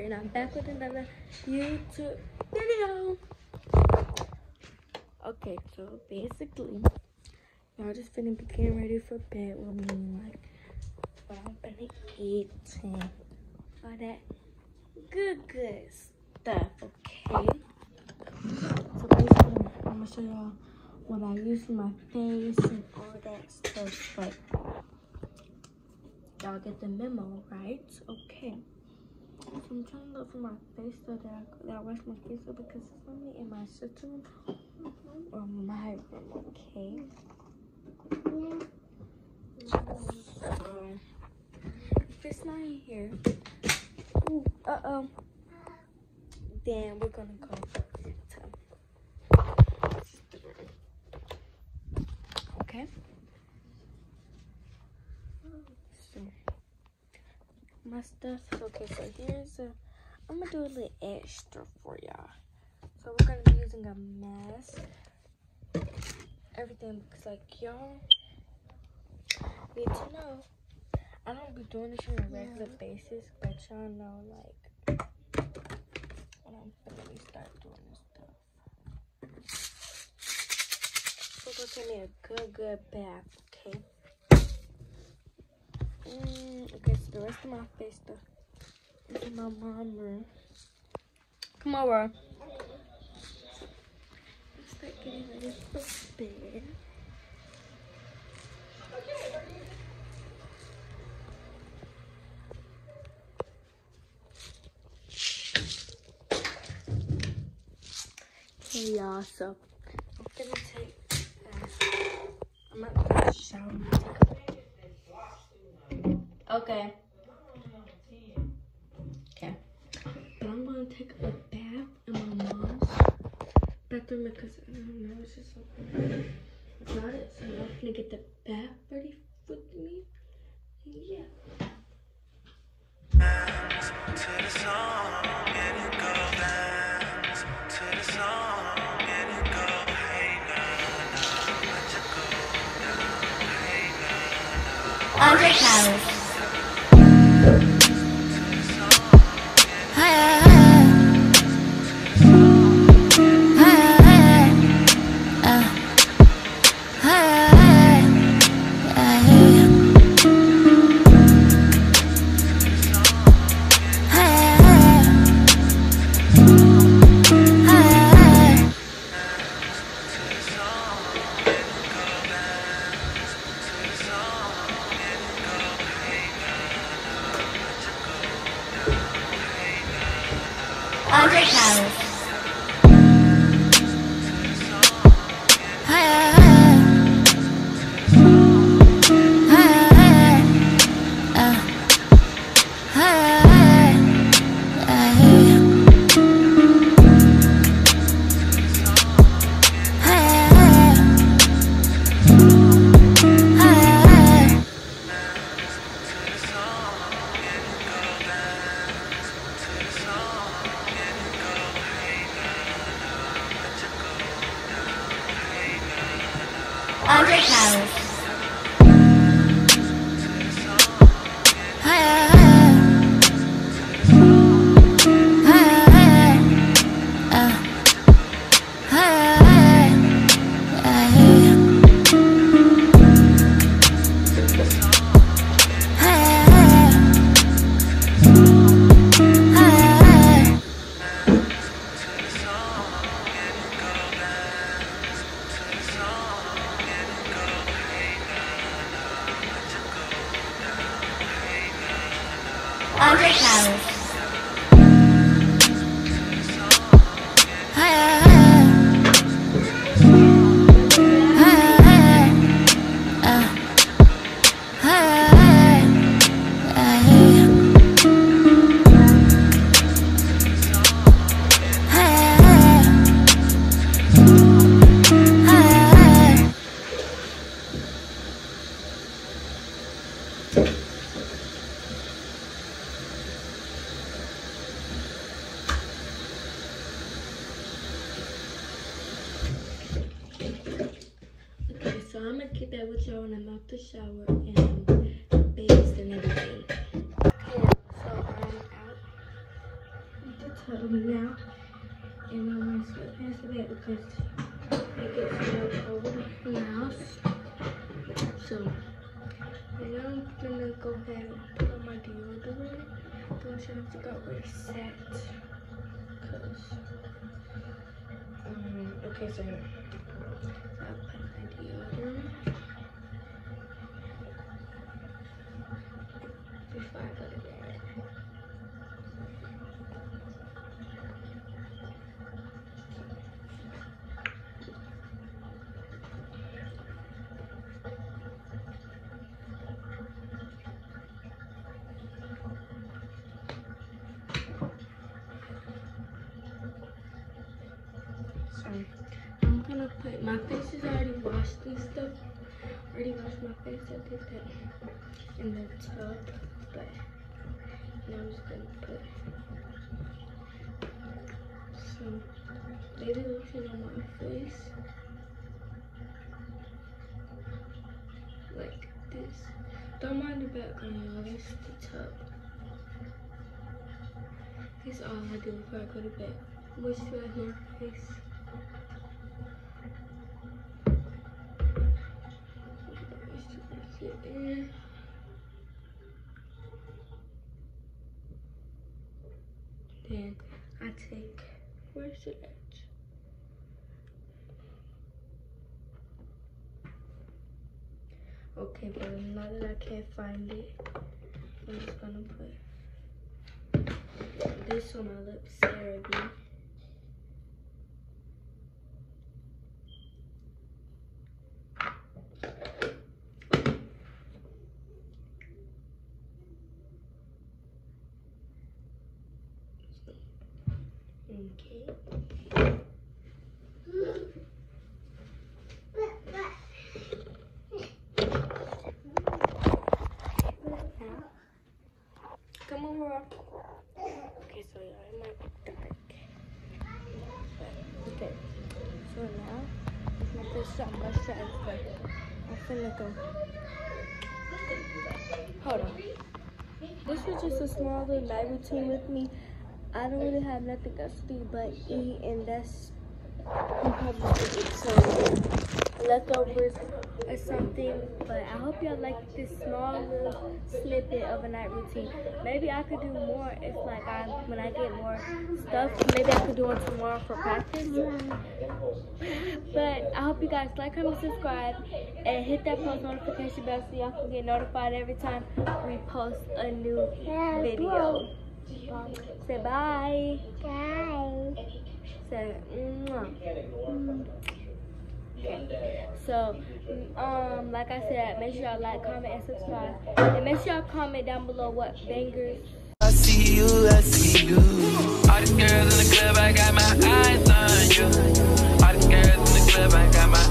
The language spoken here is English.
and I'm back with another YouTube video. Okay, so basically, y'all just finna be getting ready for bed with me, like what I'm finna eat and all that good stuff, okay? So basically, I'm gonna show y'all what I use for my face and all that stuff, but y'all get the memo, right? Okay. So I'm trying to look for my face so that I wash my face up because it's only in my sister room or my room, okay? So, if it's not in here, then we're gonna go to okay? So, my stuff. Okay, so I'm gonna do a little extra for y'all. So we're gonna be using a mask. Everything looks like y'all need to know. I don't be doing this on a regular basis, but y'all know, like, when I'm finna start doing this stuff. So go take me a good bath, okay? Okay, so the rest of my face stuff is in my mom's room. Come over. Let's start getting ready for bed. Hey y'all, so I'm gonna take I'm not gonna shower. Okay. Okay. But I'm gonna take a bath in my mom's bathroom because I don't know, it's just something about it. So I'm gonna get the bath ready with me. Yeah. To the song, and it go dance. To the song, and it go, hey nah, nah, let you go down, hey nah, nah. Andre House. Andre House. Andre House. Andre House. So I'm gonna get that with y'all when I'm out the shower and bathed and everything. Okay, so I'm out. jacket because it gets real cold in the house. So now I'm gonna go ahead and put on my deodorant. I'm trying to figure out where it's at. Cause okay, so here. So I put my deodorant before I go to bed. I'm gonna put, my face is already washed and stuff. Already washed my face, I did that in the tub, but now I'm just gonna put some baby lotion on my face, like this. Don't mind the background, y'all, that's the tub. That's all I do before I go to bed. Moisturize my face. Then I take, where's it at? Okay, but now that I can't find it, I'm just gonna put this on my lips, CeraVe. Okay. Come on, Laura. Okay, so yeah, it might be dark. Okay, so now with my first shot, my moisturizer, I'm finna go. Hold on. This was just a small little night routine with me. I don't really have nothing else to do but eat, and that's probably eat some leftovers or something. But I hope y'all like this small little snippet of a night routine. Maybe I could do more if like when I get more stuff, maybe I could do one tomorrow for practice. But I hope you guys like, comment, subscribe, and hit that post notification bell so y'all can get notified every time we post a new video. Say bye. Bye. Say mwah. Okay. So, like I said, make sure y'all like, comment, and subscribe. And make sure y'all comment down below what bangers. I see you, I see you. All the girls in the club, I got my eyes on you. All the girls in the club, I got my